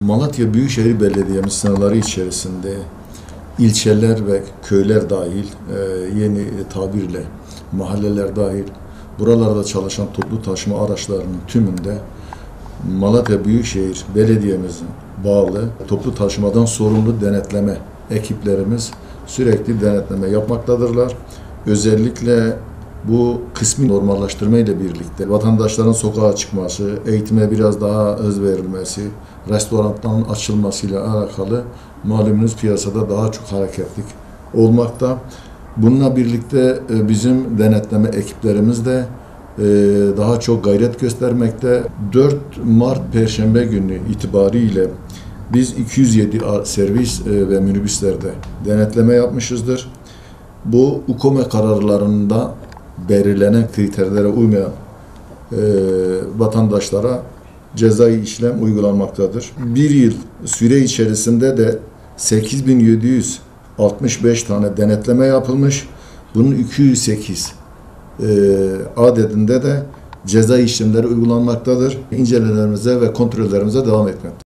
Malatya Büyükşehir Belediyemiz sınırları içerisinde ilçeler ve köyler dahil, yeni tabirle mahalleler dahil, buralarda çalışan toplu taşıma araçlarının tümünde Malatya Büyükşehir Belediye'mizin bağlı toplu taşımadan sorumlu denetleme ekiplerimiz sürekli denetleme yapmaktadırlar. Özellikle bu kısmi normalleştirme ile birlikte vatandaşların sokağa çıkması, eğitime biraz daha hız verilmesi, restoranların açılmasıyla alakalı malumunuz piyasada daha çok hareketlilik olmakta. Bununla birlikte bizim denetleme ekiplerimiz de daha çok gayret göstermekte. 4 Mart Perşembe günü itibariyle biz 207 servis ve minibüslerde denetleme yapmışızdır. Bu UKOME kararlarında belirlenen kriterlere uymayan vatandaşlara cezai işlem uygulanmaktadır. Bir yıl süre içerisinde de 8765 tane denetleme yapılmış. Bunun 208 adedinde de ceza işlemleri uygulanmaktadır. İncelemelerimize ve kontrollerimize devam etmektedir.